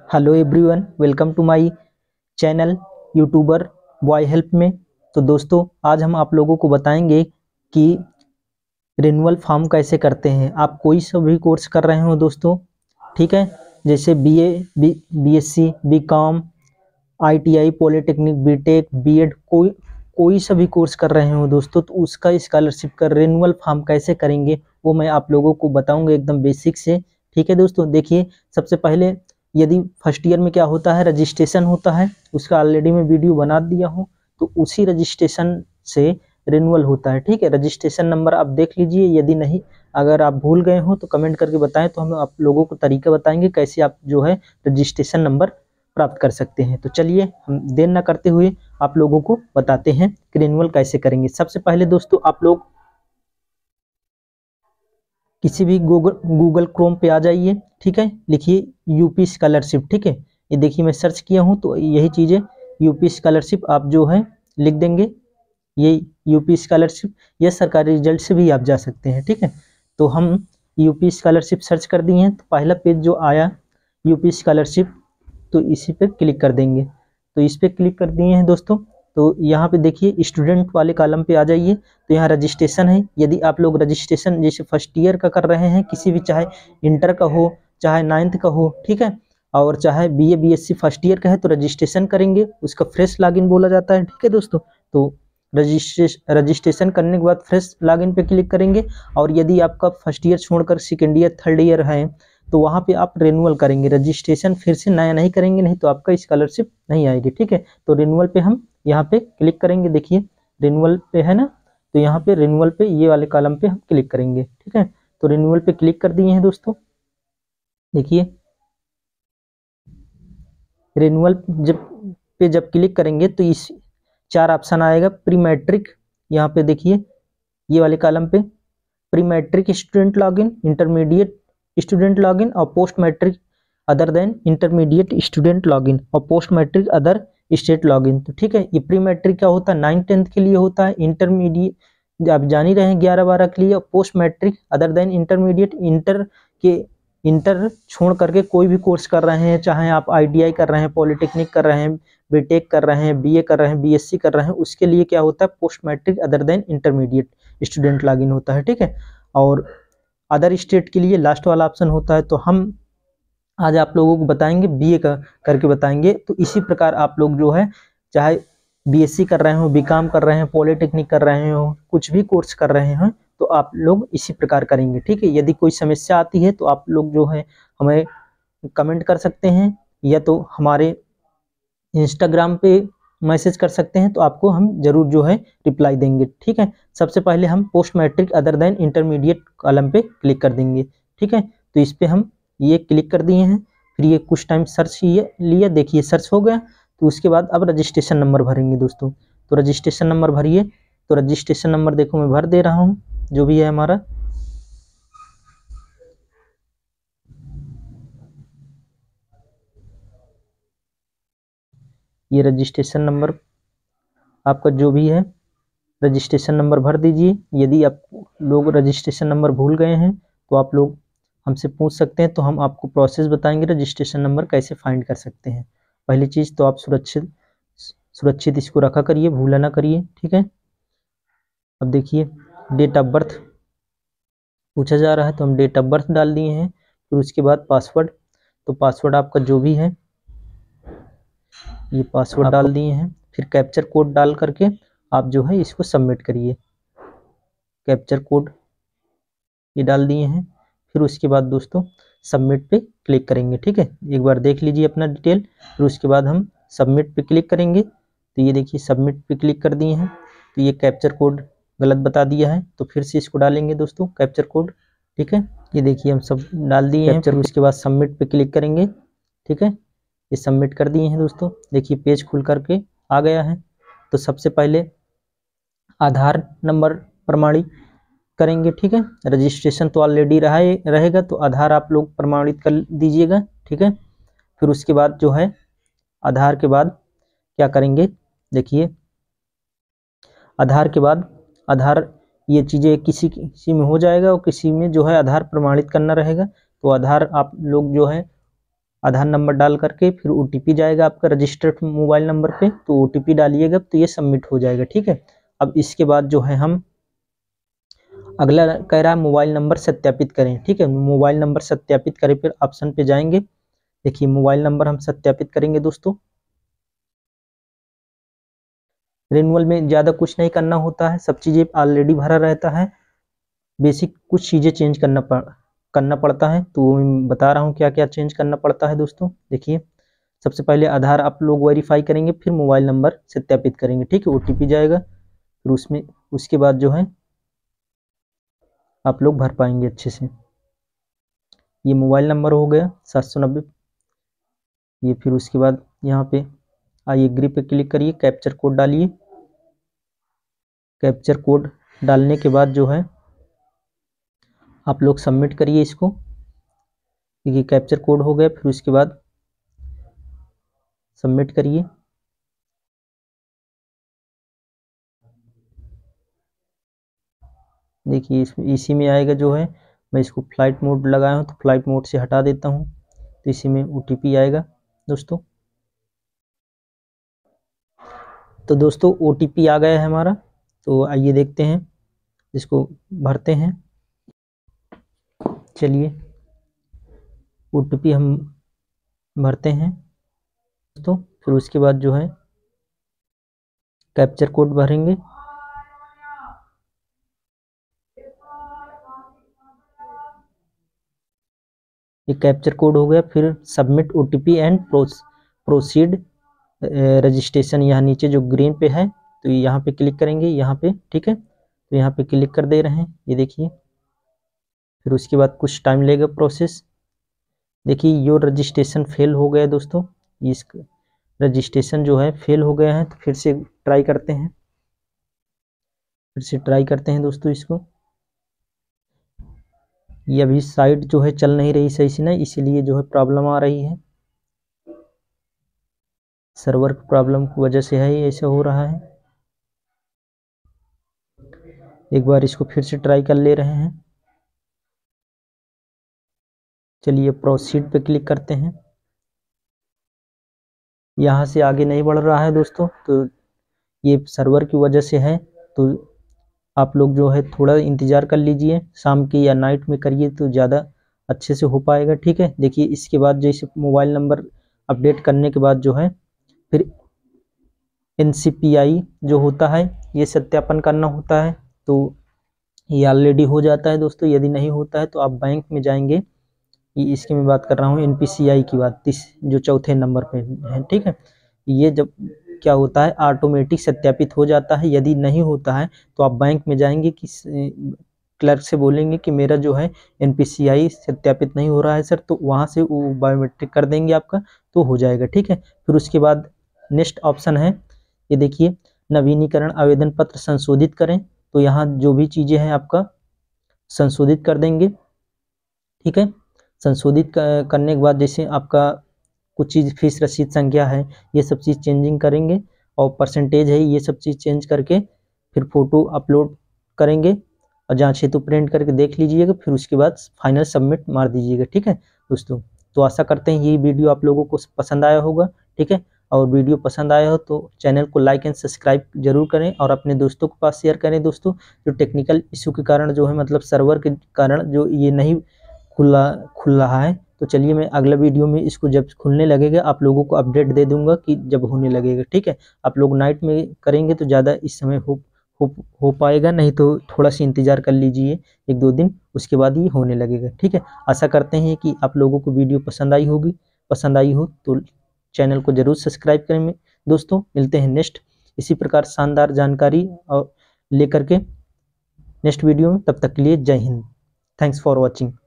Hello everyone, welcome to my channel youtuber boy help में। तो दोस्तों, आज हम आप लोगों को बताएंगे कि रिन्यूअल फॉर्म कैसे करते हैं। आप कोई सा भी कोर्स कर रहे हो दोस्तों, ठीक है, जैसे BA, BSc, BCom, ITI, polytechnic, BTech, BEd, कोई सा भी कोर्स कर रहे हो दोस्तों, तो उसका स्कॉलरशिप का रिन्यूअल फॉर्म कैसे करेंगे वो मैं आप लोगों को बताऊंगा एकदम बेसिक से। ठीक है दोस्तों, देखिए सबसे पहले यदि फर्स्ट ईयर में क्या होता है, रजिस्ट्रेशन होता है, उसका ऑलरेडी मैं वीडियो बना दिया हूँ। तो उसी रजिस्ट्रेशन से रिन्यूअल होता है। ठीक है, रजिस्ट्रेशन नंबर आप देख लीजिए, यदि नहीं अगर आप भूल गए हो तो कमेंट करके बताएं, तो हम आप लोगों को तरीका बताएंगे कैसे आप जो है रजिस्ट्रेशन नंबर प्राप्त कर सकते हैं। तो चलिए हम देर न करते हुए आप लोगों को बताते हैं कि रिन्यूअल कैसे करेंगे। सबसे पहले दोस्तों, आप लोग किसी भी गूगल क्रोम पे आ जाइए। ठीक है, लिखिए यूपी स्कॉलरशिप। ठीक है, ये देखिए मैं सर्च किया हूँ तो यही चीज़ है, यूपी स्कॉलरशिप। आप जो है लिख देंगे ये यूपी स्कॉलरशिप, या सरकारी रिजल्ट से भी आप जा सकते हैं। ठीक है, तो हम यूपी स्कॉलरशिप सर्च कर दिए हैं, तो पहला पेज जो आया यूपी स्कॉलरशिप, तो इसी पे क्लिक कर देंगे। तो इस पे क्लिक कर दिए हैं दोस्तों, तो यहाँ पे देखिए स्टूडेंट वाले कॉलम पे आ जाइए। तो यहाँ रजिस्ट्रेशन है, यदि आप लोग रजिस्ट्रेशन जैसे फर्स्ट ईयर का कर रहे हैं, किसी भी, चाहे इंटर का हो, चाहे 9th का हो, ठीक है, और चाहे बीए बीएससी फर्स्ट ईयर का है, तो रजिस्ट्रेशन करेंगे, उसका फ्रेश लॉगिन बोला जाता है। ठीक है दोस्तों, तो रजिस्ट्रेशन करने के बाद फ्रेश लॉगिन पे क्लिक करेंगे। और यदि आपका फर्स्ट ईयर छोड़कर सेकेंड ईयर, थर्ड ईयर है, तो वहाँ पे आप रिन्यूअल करेंगे, रजिस्ट्रेशन फिर से नया नहीं करेंगे, नहीं तो आपका स्कॉलरशिप नहीं आएगी। ठीक है, तो रिन्यूअल पे हम यहाँ पे क्लिक करेंगे। देखिए रिन्यूअल पे है ना, तो यहाँ पे रिन्यूअल पे ये वाले कॉलम पे हम क्लिक करेंगे। ठीक है, तो रिन्यूअल पे क्लिक कर दिए हैं दोस्तों। देखिए रिन्यूअल जब क्लिक करेंगे तो इस 4 ऑप्शन आएगा। प्री मैट्रिक, यहाँ पे देखिए ये वाले कॉलम पे pre matric student login, intermediate student login और post matric other than intermediate student login और post matric other state login. तो ठीक है, ये प्री मैट्रिक क्या होता है, 9th-10th के लिए होता है। इंटरमीडिएट आप जान ही रहे हैं 11-12 के लिए, और post matric other than intermediate, inter छोड़ करके कोई भी कोर्स कर रहे हैं, चाहे आप आईटीआई कर रहे हैं, पॉलिटेक्निक कर रहे हैं, बीटेक कर रहे हैं, बीए कर रहे हैं, बीएससी कर रहे हैं, उसके लिए क्या होता है, post matric other than intermediate student login होता है। ठीक है, और अदर स्टेट के लिए लास्ट वाला ऑप्शन होता है। तो हम आज आप लोगों को बताएंगे बीए का करके बताएंगे। तो इसी प्रकार आप लोग जो है, चाहे बीएससी कर रहे हो, बीकॉम कर रहे हैं, पॉलिटेक्निक कर रहे हो, कुछ भी कोर्स कर रहे हैं, तो आप लोग इसी प्रकार करेंगे। ठीक है, यदि कोई समस्या आती है तो आप लोग जो है हमें कमेंट कर सकते हैं, या तो हमारे इंस्टाग्राम पे मैसेज कर सकते हैं, तो आपको हम जरूर जो है रिप्लाई देंगे। ठीक है, सबसे पहले हम post matric other than intermediate column पे क्लिक कर देंगे। ठीक है, तो इस पे हम ये क्लिक कर दिए हैं। फिर ये कुछ टाइम सर्च लिया, देखिए सर्च हो गया। तो उसके बाद अब रजिस्ट्रेशन नंबर भरेंगे दोस्तों। तो रजिस्ट्रेशन नंबर भरिए। तो रजिस्ट्रेशन नंबर देखो मैं भर दे रहा हूँ, जो भी है हमारा। ये रजिस्ट्रेशन नंबर आपका जो भी है, रजिस्ट्रेशन नंबर भर दीजिए। यदि आप लोग रजिस्ट्रेशन नंबर भूल गए हैं तो आप लोग हमसे पूछ सकते हैं, तो हम आपको प्रोसेस बताएंगे रजिस्ट्रेशन नंबर कैसे फाइंड कर सकते हैं। पहली चीज़ तो आप सुरक्षित इसको रखा करिए, भूला ना करिए। ठीक है, अब देखिए डेट ऑफ बर्थ पूछा जा रहा है, तो हम डेट ऑफ बर्थ डाल दिए हैं। फिर उसके बाद पासवर्ड, तो पासवर्ड आपका जो भी है ये पासवर्ड डाल दिए हैं। फिर कैप्चर कोड डाल करके आप जो है इसको सबमिट करिए। कैप्चर कोड ये डाल दिए हैं। फिर उसके बाद दोस्तों सबमिट पे क्लिक करेंगे। ठीक है, एक बार देख लीजिए अपना डिटेल। फिर उसके बाद हम सबमिट पे क्लिक करेंगे। तो ये देखिए सबमिट पे क्लिक कर दिए हैं। तो ये कैप्चर कोड गलत बता दिया है, तो फिर से इसको डालेंगे दोस्तों कैप्चर कोड। ठीक है, ये देखिए हम सब डाल दिए हैं। फिर उसके बाद सबमिट पे क्लिक करेंगे। ठीक है, ये सबमिट कर दिए हैं दोस्तों। देखिए पेज खुल करके आ गया है। तो सबसे पहले आधार नंबर प्रमाणित करेंगे। ठीक है, रजिस्ट्रेशन तो ऑलरेडी रहेगा, तो आधार आप लोग प्रमाणित कर दीजिएगा। ठीक है, फिर उसके बाद जो है आधार के बाद क्या करेंगे, देखिए आधार के बाद आधार ये चीज़ें किसी में हो जाएगा और किसी में जो है आधार प्रमाणित करना रहेगा। तो आधार आप लोग जो है आधार नंबर डाल करके फिर OTP जाएगा आपका रजिस्टर्ड मोबाइल नंबर पे, तो OTP डालिएगा तो ये सबमिट हो जाएगा। ठीक है, अब इसके बाद जो है हम अगला कह रहा है मोबाइल नंबर सत्यापित करें। ठीक है, मोबाइल नंबर सत्यापित करें, फिर ऑप्शन पे जाएंगे। देखिए मोबाइल नंबर हम सत्यापित करेंगे दोस्तों। रिन्यूअल में ज़्यादा कुछ नहीं करना होता है, सब चीज़ें ऑलरेडी भरा रहता है, बेसिक कुछ चीज़ें चेंज करना पड़ता है। तो मैं बता रहा हूँ क्या क्या चेंज करना पड़ता है दोस्तों। देखिए सबसे पहले आधार आप लोग वेरीफाई करेंगे, फिर मोबाइल नंबर सत्यापित करेंगे। ठीक है, OTP जाएगा, फिर उसमें उसके बाद जो है आप लोग भर पाएंगे अच्छे से। ये मोबाइल नंबर हो गया 790। ये फिर उसके बाद यहाँ पे आई एग्री पे क्लिक करिए, कैप्चर कोड डालिए। कैप्चर कोड डालने के बाद जो है आप लोग सबमिट करिए इसको। देखिए कैप्चर कोड हो गया, फिर उसके बाद सबमिट करिए। देखिए इसी में आएगा जो है, मैं इसको फ्लाइट मोड लगाया हूँ तो फ्लाइट मोड से हटा देता हूँ, तो इसी में OTP आएगा दोस्तों। तो दोस्तों OTP आ गया है हमारा, तो आइए देखते हैं, इसको भरते हैं। चलिए OTP हम भरते हैं दोस्तों, फिर उसके बाद जो है कैप्चर कोड भरेंगे। ये कैप्चर कोड हो गया, फिर submit OTP and proceed registration, यहाँ नीचे जो ग्रीन पे है तो यहाँ पे क्लिक करेंगे, यहाँ पे। ठीक है, तो यहाँ पे क्लिक कर दे रहे हैं, ये देखिए। फिर उसके बाद कुछ टाइम लेगा प्रोसेस। देखिए योर रजिस्ट्रेशन फेल हो गया दोस्तों, इस रजिस्ट्रेशन जो है फेल हो गया है, तो फिर से ट्राई करते हैं, दोस्तों इसको। ये अभी साइट जो है चल नहीं रही सही से ना, इसीलिए जो है प्रॉब्लम आ रही है, सर्वर प्रॉब्लम की वजह से है ये ऐसा हो रहा है। एक बार इसको फिर से ट्राई कर ले रहे हैं। चलिए प्रोसीड पे क्लिक करते हैं। यहाँ से आगे नहीं बढ़ रहा है दोस्तों, तो ये सर्वर की वजह से है, तो आप लोग जो है थोड़ा इंतज़ार कर लीजिए, शाम की या नाइट में करिए तो ज़्यादा अच्छे से हो पाएगा। ठीक है, देखिए इसके बाद जैसे मोबाइल नंबर अपडेट करने के बाद जो है फिर NCPI जो होता है ये सत्यापन करना होता है, तो ये ऑलरेडी हो जाता है दोस्तों। यदि नहीं होता है तो आप बैंक में जाएंगे, ये इसकी मैं बात कर रहा हूँ NPCI की बात, जो चौथे नंबर पे है। ठीक है, ये जब क्या होता है ऑटोमेटिक सत्यापित हो जाता है। यदि नहीं होता है तो आप बैंक में जाएंगे, कि क्लर्क से बोलेंगे कि मेरा जो है NPCI सत्यापित नहीं हो रहा है सर, तो वहाँ से वो बायोमेट्रिक कर देंगे आपका, तो हो जाएगा। ठीक है, फिर उसके बाद नेक्स्ट ऑप्शन है, ये देखिए नवीनीकरण आवेदन पत्र संशोधित करें, तो यहाँ जो भी चीज़ें हैं आपका संशोधित कर देंगे। ठीक है, संशोधित करने के बाद जैसे आपका कुछ चीज़ फीस रसीद संख्या है, ये सब चीज़ चेंजिंग करेंगे, और परसेंटेज है ये सब चीज़ चेंज करके फिर फ़ोटो अपलोड करेंगे, और जांच हेतु प्रिंट करके देख लीजिएगा, फिर उसके बाद फाइनल सबमिट मार दीजिएगा। ठीक है दोस्तों, तो आशा करते हैं ये वीडियो आप लोगों को पसंद आया होगा। ठीक है, और वीडियो पसंद आया हो तो चैनल को लाइक एंड सब्सक्राइब जरूर करें, और अपने दोस्तों के पास शेयर करें दोस्तों। जो टेक्निकल इशू के कारण जो है, मतलब सर्वर के कारण जो ये नहीं खुल रहा है, तो चलिए मैं अगला वीडियो में इसको जब खुलने लगेगा आप लोगों को अपडेट दे दूंगा कि जब होने लगेगा। ठीक है, आप लोग नाइट में करेंगे तो ज़्यादा इस समय हो पाएगा, नहीं तो थोड़ा सा इंतज़ार कर लीजिए 1-2 दिन, उसके बाद ये होने लगेगा। ठीक है, आशा करते हैं कि आप लोगों को वीडियो पसंद आई हो तो चैनल को ज़रूर सब्सक्राइब करें दोस्तों। मिलते हैं नेक्स्ट इसी प्रकार शानदार जानकारी और लेकर के नेक्स्ट वीडियो में, तब तक के लिए जय हिंद। Thanks for watching.